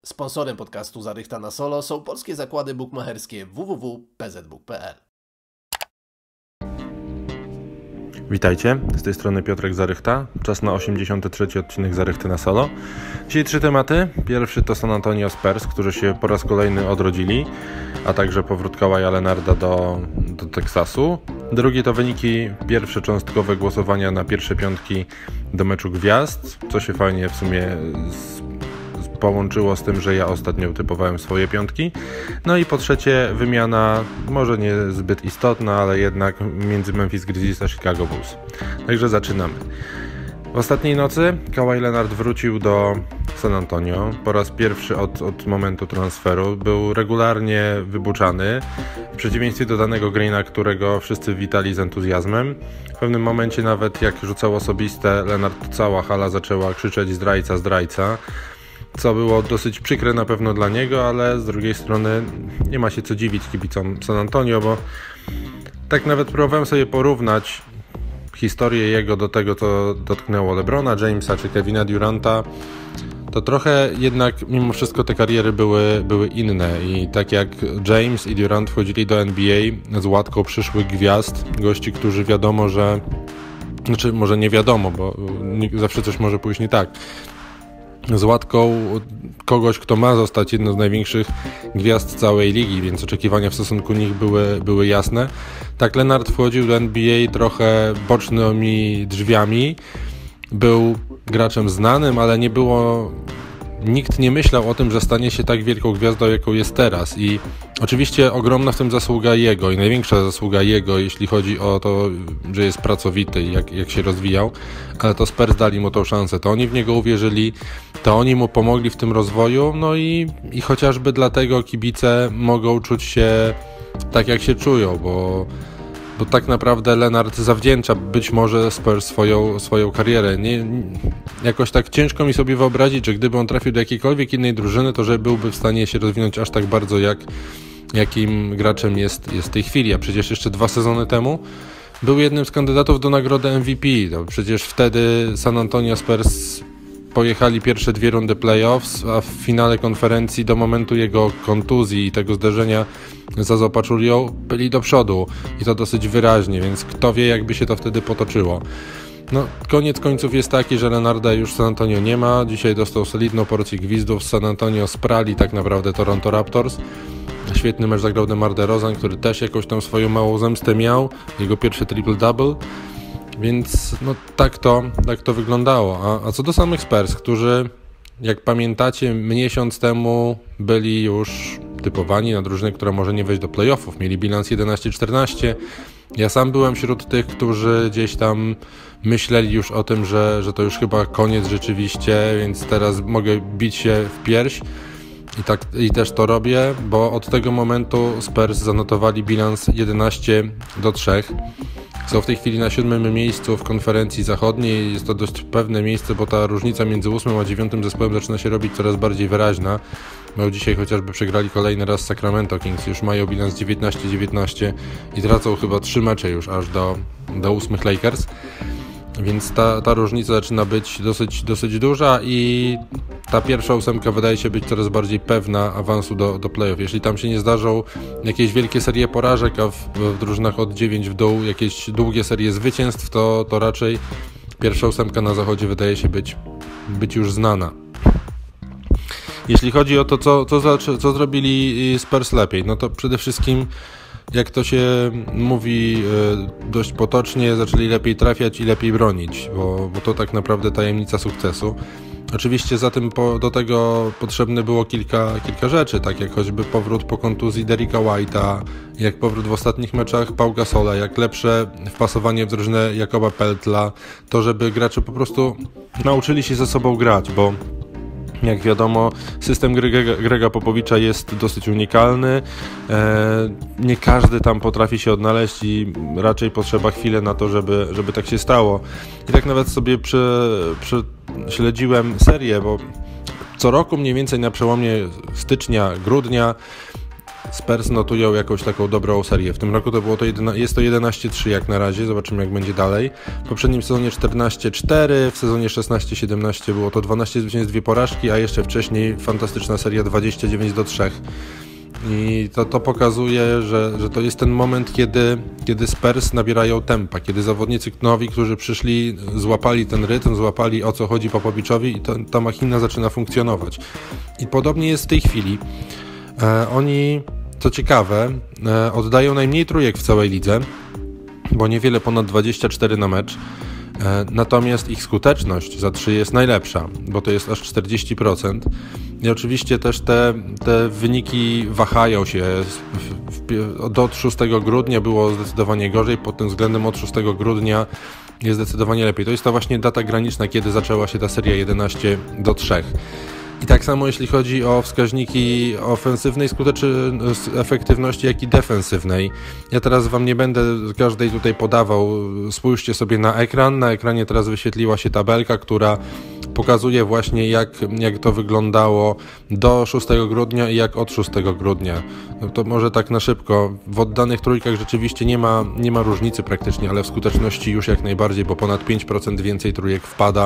Sponsorem podcastu Zarychta na Solo są polskie zakłady bukmacherskie www.pzbuk.pl. Witajcie, z tej strony Piotrek Zarychta. Czas na 83. odcinek Zarychty na Solo. Dzisiaj 3 tematy. Pierwszy to San Antonio Spurs, którzy się po raz kolejny odrodzili, a także powrót Kawaja Leonarda do Teksasu. Drugi to wyniki pierwsze cząstkowe głosowania na pierwsze piątki do meczu gwiazd, co się fajnie w sumie połączyło z tym, że ja ostatnio typowałem swoje piątki. No i po trzecie wymiana, może nie zbyt istotna, ale jednak między Memphis Grizzlies a Chicago Bulls. Także zaczynamy. W ostatniej nocy Kawhi Leonard wrócił do San Antonio. Po raz pierwszy od momentu transferu. Był regularnie wybuczany. W przeciwieństwie do danego Greena, którego wszyscy witali z entuzjazmem. W pewnym momencie nawet jak rzucał osobiste, Leonard, cała hala zaczęła krzyczeć zdrajca, zdrajca. Co było dosyć przykre na pewno dla niego, ale z drugiej strony nie ma się co dziwić kibicom San Antonio, bo tak nawet próbowałem sobie porównać historię jego do tego, co dotknęło LeBrona Jamesa czy Kevina Duranta, to trochę jednak mimo wszystko te kariery były inne i tak jak James i Durant wchodzili do NBA z łatką przyszłych gwiazd, gości, którzy wiadomo, że znaczy może nie wiadomo, bo zawsze coś może pójść nie tak, z łatką kogoś, kto ma zostać jedną z największych gwiazd całej ligi, więc oczekiwania w stosunku nich były jasne. Tak Leonard wchodził do NBA trochę bocznymi drzwiami, był graczem znanym, ale nikt nie myślał o tym, że stanie się tak wielką gwiazdą, jaką jest teraz i oczywiście ogromna w tym zasługa jego i największa zasługa jego, jeśli chodzi o to, że jest pracowity i jak się rozwijał, ale to Spurs dali mu tą szansę, to oni w niego uwierzyli, to oni mu pomogli w tym rozwoju, no i chociażby dlatego kibice mogą czuć się tak, jak się czują, bo tak naprawdę Leonard zawdzięcza być może Spurs swoją karierę. Jakoś tak ciężko mi sobie wyobrazić, że gdyby on trafił do jakiejkolwiek innej drużyny, to że byłby w stanie się rozwinąć aż tak bardzo, jakim graczem jest w tej chwili. A przecież jeszcze 2 sezony temu był jednym z kandydatów do nagrody MVP. To przecież wtedy San Antonio Spurs pojechali pierwsze 2 rundy playoffs, a w finale konferencji do momentu jego kontuzji i tego zderzenia z Zaza Pachulią byli do przodu i to dosyć wyraźnie, więc kto wie, jakby się to wtedy potoczyło. No, koniec końców jest taki, że Leonarda już w San Antonio nie ma. Dzisiaj dostał solidną porcję gwizdów. Z San Antonio sprali tak naprawdę Toronto Raptors. Świetny mecz zagrał DeMar DeRozan, który też jakąś tam swoją małą zemstę miał. Jego pierwszy triple-double. Więc no, tak to wyglądało. A co do samych Spurs, którzy, jak pamiętacie, miesiąc temu byli już typowani na drużynę, która może nie wejść do playoffów. Mieli bilans 11-14. Ja sam byłem wśród tych, którzy gdzieś tam myśleli już o tym, że to już chyba koniec rzeczywiście, więc teraz mogę bić się w pierś. I też to robię, bo od tego momentu Spurs zanotowali bilans 11-3. Są w tej chwili na 7. miejscu w konferencji zachodniej. Jest to dość pewne miejsce, bo ta różnica między 8. a 9. zespołem zaczyna się robić coraz bardziej wyraźna. No dzisiaj chociażby przegrali kolejny raz Sacramento Kings, już mają bilans 19-19 i tracą chyba 3 mecze już aż do 8 Lakers. Więc ta różnica zaczyna być dosyć duża i ta pierwsza 8 wydaje się być coraz bardziej pewna awansu do playoff. Jeśli tam się nie zdarzą jakieś wielkie serie porażek, a w drużynach od 9 w dół jakieś długie serie zwycięstw, to raczej pierwsza 8 na zachodzie wydaje się być już znana. Jeśli chodzi o to, co zrobili Spurs lepiej, no to przede wszystkim, jak to się mówi dość potocznie, zaczęli lepiej trafiać i lepiej bronić, bo to tak naprawdę tajemnica sukcesu. Oczywiście za tym do tego potrzebne było kilka rzeczy, tak jak choćby powrót po kontuzji Derricka White'a, jak powrót w ostatnich meczach Pau Gasola, jak lepsze wpasowanie w drużynę Jakoba Peltla, to żeby gracze po prostu nauczyli się ze sobą grać, bo jak wiadomo, system Grega Popowicza jest dosyć unikalny. Nie każdy tam potrafi się odnaleźć i raczej potrzeba chwilę na to, żeby tak się stało. I tak nawet sobie śledziłem serię, bo co roku mniej więcej na przełomie stycznia, grudnia Spurs notują jakąś taką dobrą serię. W tym roku jest to 11-3 jak na razie, zobaczymy jak będzie dalej. W poprzednim sezonie 14-4, w sezonie 16-17 było to 12 zwycięstw, 2 porażki, a jeszcze wcześniej fantastyczna seria 29-3. I to pokazuje, że to jest ten moment, kiedy Spurs nabierają tempa, kiedy zawodnicy nowi, którzy przyszli, złapali ten rytm, złapali o co chodzi Popowiczowi i ta machina zaczyna funkcjonować. I podobnie jest w tej chwili. Oni, co ciekawe, oddają najmniej trójek w całej lidze, bo niewiele ponad 24 na mecz. Natomiast ich skuteczność za 3 jest najlepsza, bo to jest aż 40%. I oczywiście też te wyniki wahają się. Do 6 grudnia było zdecydowanie gorzej, pod tym względem od 6 grudnia jest zdecydowanie lepiej. To jest ta właśnie data graniczna, kiedy zaczęła się ta seria 11-3. I tak samo jeśli chodzi o wskaźniki ofensywnej efektywności, jak i defensywnej. Ja teraz wam nie będę każdej tutaj podawał. Spójrzcie sobie na ekran. Na ekranie teraz wyświetliła się tabelka, która pokazuje właśnie jak to wyglądało do 6 grudnia i jak od 6 grudnia. No to może tak na szybko. W oddanych trójkach rzeczywiście nie ma różnicy praktycznie, ale w skuteczności już jak najbardziej, bo ponad 5% więcej trójek wpada.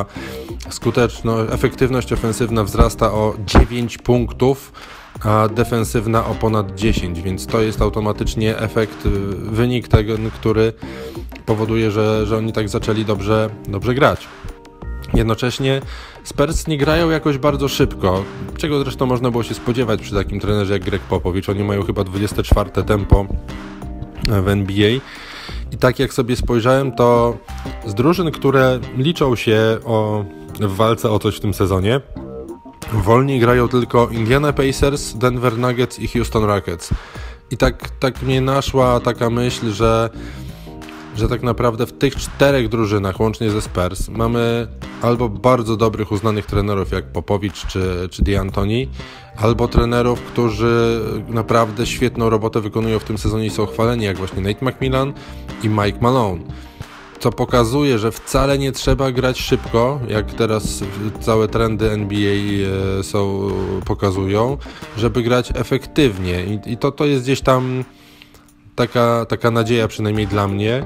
Efektywność ofensywna wzrasta o 9 punktów, a defensywna o ponad 10, więc to jest automatycznie wynik tego, który powoduje, że oni tak zaczęli dobrze grać. Jednocześnie Spurs nie grają jakoś bardzo szybko, czego zresztą można było się spodziewać przy takim trenerze jak Greg Popovich. Oni mają chyba 24 tempo w NBA i tak jak sobie spojrzałem, to z drużyn, które liczą się w walce o coś w tym sezonie, wolniej grają tylko Indiana Pacers, Denver Nuggets i Houston Rockets. I tak mnie naszła taka myśl, że tak naprawdę w tych 4 drużynach, łącznie ze Spurs, mamy albo bardzo dobrych, uznanych trenerów jak Popowicz czy D'Antoni, albo trenerów, którzy naprawdę świetną robotę wykonują w tym sezonie i są chwaleni, jak właśnie Nate McMillan i Mike Malone. Co pokazuje, że wcale nie trzeba grać szybko, jak teraz całe trendy NBA pokazują, żeby grać efektywnie. I to jest gdzieś tam taka nadzieja, przynajmniej dla mnie,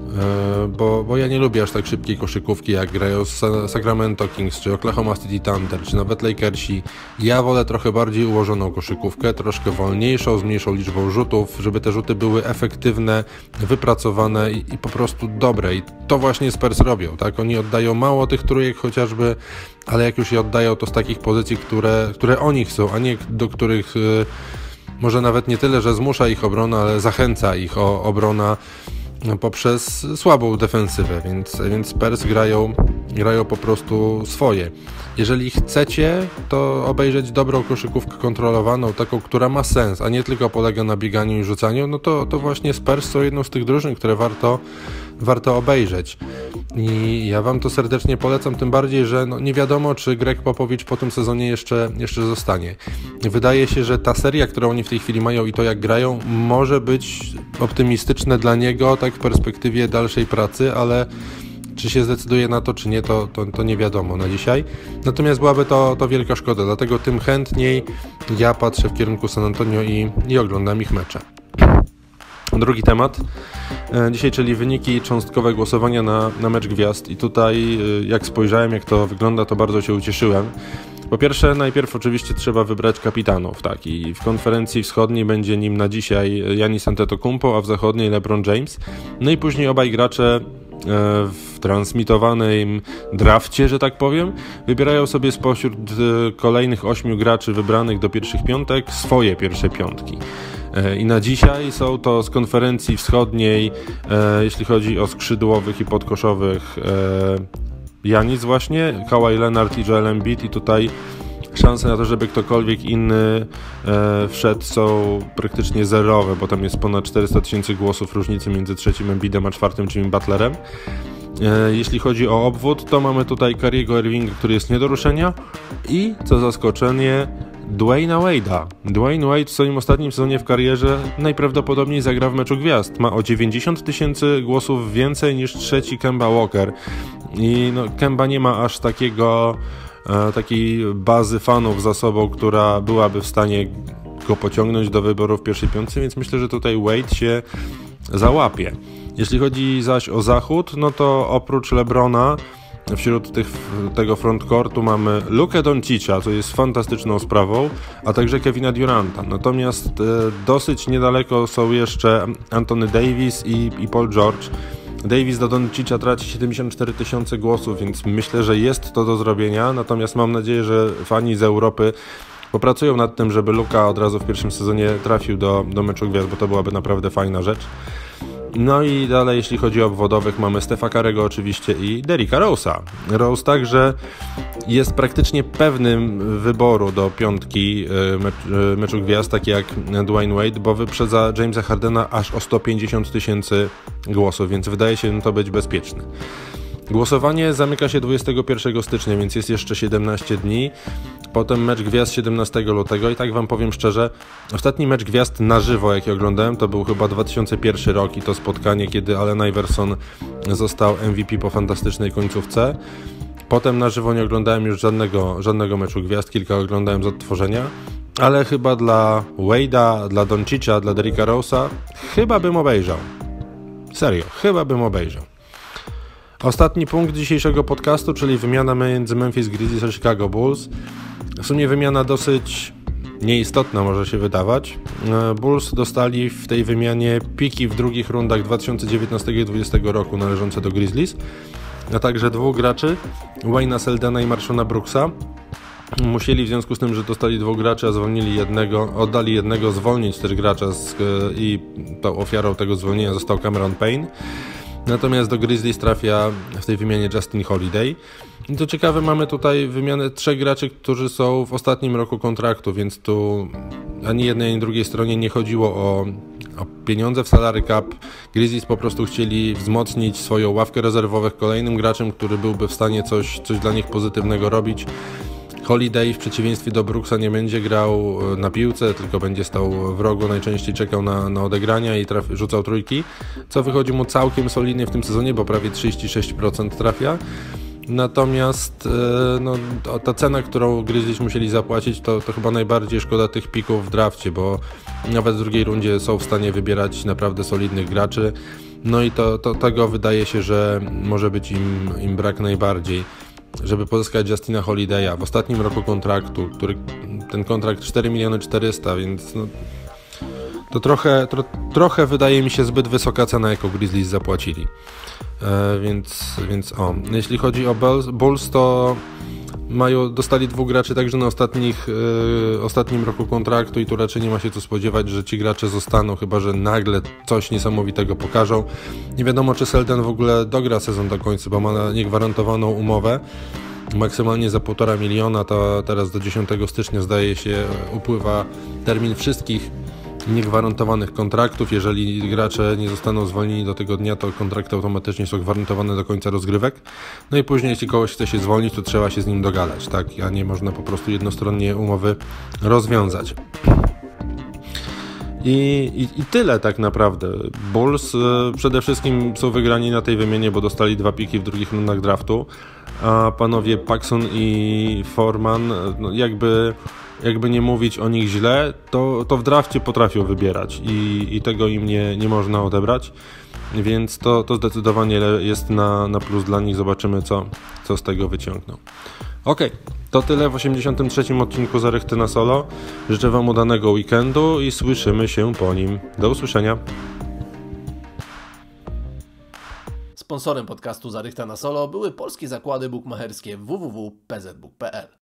bo ja nie lubię aż tak szybkiej koszykówki, jak grają Sacramento Kings, czy Oklahoma City Thunder, czy nawet Lakersi. Ja wolę trochę bardziej ułożoną koszykówkę, troszkę wolniejszą, z mniejszą liczbą rzutów, żeby te rzuty były efektywne, wypracowane i po prostu dobre. I to właśnie Spurs robią, tak? Oni oddają mało tych trójek chociażby, ale jak już je oddają, to z takich pozycji, które oni chcą, a nie do których może nawet nie tyle, że zmusza ich obrona, ale zachęca ich obrona poprzez słabą defensywę, więc Spurs grają po prostu swoje. Jeżeli chcecie, to obejrzeć dobrą koszykówkę kontrolowaną, taką, która ma sens, a nie tylko polega na bieganiu i rzucaniu, no to właśnie Spurs są jedną z tych drużyn, które warto obejrzeć. I ja wam to serdecznie polecam, tym bardziej, że nie wiadomo, czy Greg Popovich po tym sezonie jeszcze zostanie. Wydaje się, że ta seria, którą oni w tej chwili mają i to jak grają, może być optymistyczne dla niego, tak w perspektywie dalszej pracy, ale czy się zdecyduje na to, czy nie, to nie wiadomo na dzisiaj. Natomiast byłaby to wielka szkoda, dlatego tym chętniej ja patrzę w kierunku San Antonio i oglądam ich mecze. Drugi temat dzisiaj, czyli wyniki cząstkowe głosowania na mecz gwiazd. I tutaj jak spojrzałem, jak to wygląda, to bardzo się ucieszyłem. Po pierwsze, najpierw oczywiście trzeba wybrać kapitanów, tak, i w konferencji wschodniej będzie nim na dzisiaj Giannis Antetokounmpo, a w zachodniej LeBron James. No i później obaj gracze w transmitowanym drafcie, że tak powiem, wybierają sobie spośród kolejnych 8 graczy wybranych do pierwszych piątek swoje pierwsze piątki. I na dzisiaj są to z konferencji wschodniej, jeśli chodzi o skrzydłowych i podkoszowych, Giannis właśnie, Kawhi Leonard i Joel Embiid, i tutaj szanse na to, żeby ktokolwiek inny wszedł, są praktycznie zerowe, bo tam jest ponad 400 000 głosów różnicy między trzecim Embiidem a czwartym Jimmy Butlerem. Jeśli chodzi o obwód, to mamy tutaj Kyriego Irvinga, który jest nie do ruszenia, i co zaskoczenie, Dwayna Wade'a. Dwayne Wade w swoim ostatnim sezonie w karierze najprawdopodobniej zagra w meczu gwiazd. Ma o 90 000 głosów więcej niż trzeci Kemba Walker. I Kemba nie ma aż takiej bazy fanów za sobą, która byłaby w stanie go pociągnąć do wyboru w pierwszej piątce, więc myślę, że tutaj Wade się załapie. Jeśli chodzi zaś o zachód, no to oprócz LeBrona wśród tego frontcourtu mamy Lukę Doncicza, co jest fantastyczną sprawą, a także Kevina Duranta. Natomiast dosyć niedaleko są jeszcze Anthony Davis i Paul George. Davis do Doncicza traci 74 000 głosów, więc myślę, że jest to do zrobienia. Natomiast mam nadzieję, że fani z Europy popracują nad tym, żeby Luka od razu w pierwszym sezonie trafił do meczu gwiazd, bo to byłaby naprawdę fajna rzecz. No i dalej, jeśli chodzi o obwodowych, mamy Stefa Curry'ego oczywiście i Derricka Rose'a. Rose także jest praktycznie pewnym wyboru do piątki meczu gwiazd, tak jak Dwayne Wade, bo wyprzedza Jamesa Hardena aż o 150 000 głosów, więc wydaje się to być bezpieczne. Głosowanie zamyka się 21 stycznia, więc jest jeszcze 17 dni. Potem mecz gwiazd 17 lutego i tak wam powiem szczerze, ostatni mecz gwiazd na żywo, jaki oglądałem, to był chyba 2001 rok i to spotkanie, kiedy Allen Iverson został MVP po fantastycznej końcówce. Potem na żywo nie oglądałem już żadnego meczu gwiazd, kilka oglądałem z odtworzenia, ale chyba dla Wade'a, dla Doncicza, dla Derricka Rose'a chyba bym obejrzał. Serio, chyba bym obejrzał. Ostatni punkt dzisiejszego podcastu, czyli wymiana między Memphis Grizzlies a Chicago Bulls. W sumie wymiana dosyć nieistotna może się wydawać. Bulls dostali w tej wymianie piki w drugich rundach 2019 i 2020 roku należące do Grizzlies, a także dwóch graczy, Wayne'a Seldena i Marshona Brooksa. Musieli w związku z tym, że dostali dwóch graczy, a zwolnili jednego, oddali jednego, zwolnić też gracza i tą ofiarą tego zwolnienia został Cameron Payne. Natomiast do Grizzlies trafia w tej wymianie Justin Holiday. I to ciekawe, mamy tutaj wymianę trzech graczy, którzy są w ostatnim roku kontraktu, więc tu ani jednej, ani drugiej stronie nie chodziło o pieniądze w salary cap. Grizzlies po prostu chcieli wzmocnić swoją ławkę rezerwowych kolejnym graczem, który byłby w stanie coś dla nich pozytywnego robić. Holiday w przeciwieństwie do Brooksa nie będzie grał na piłce, tylko będzie stał w rogu, najczęściej czekał na odegrania i rzucał trójki, co wychodzi mu całkiem solidnie w tym sezonie, bo prawie 36% trafia. Natomiast ta cena, którą Grizzlies musieli zapłacić, to chyba najbardziej szkoda tych pików w drafcie, bo nawet w drugiej rundzie są w stanie wybierać naprawdę solidnych graczy. No i tego wydaje się, że może być im brak najbardziej, żeby pozyskać Justina Holiday'a w ostatnim roku kontraktu, ten kontrakt 4 400 000, więc to trochę wydaje mi się zbyt wysoka cena, jaką Grizzlies zapłacili. Więc jeśli chodzi o Bulls, to dostali dwóch graczy także na ostatnim roku kontraktu i tu raczej nie ma się co spodziewać, że ci gracze zostaną, chyba że nagle coś niesamowitego pokażą. Nie wiadomo, czy Selden w ogóle dogra sezon do końca, bo ma niegwarantowaną umowę maksymalnie za 1,5 miliona, to teraz do 10 stycznia zdaje się upływa termin wszystkich niegwarantowanych kontraktów. Jeżeli gracze nie zostaną zwolnieni do tego dnia, to kontrakty automatycznie są gwarantowane do końca rozgrywek. No i później, jeśli kogoś chce się zwolnić, to trzeba się z nim dogadać, tak? A nie można po prostu jednostronnie umowy rozwiązać. I tyle tak naprawdę. Bulls przede wszystkim są wygrani na tej wymianie, bo dostali 2 piki w drugich rundach draftu, a panowie Paxson i Foreman, jakby nie mówić o nich źle, to w drafcie potrafią wybierać i tego im nie można odebrać, więc to zdecydowanie jest na plus dla nich. Zobaczymy, co z tego wyciągną. Okej, to tyle w 83. odcinku Zarychty na Solo. Życzę wam udanego weekendu i słyszymy się po nim. Do usłyszenia. Sponsorem podcastu Zarychta na Solo były polskie zakłady bukmacherskie www.pzbook.pl.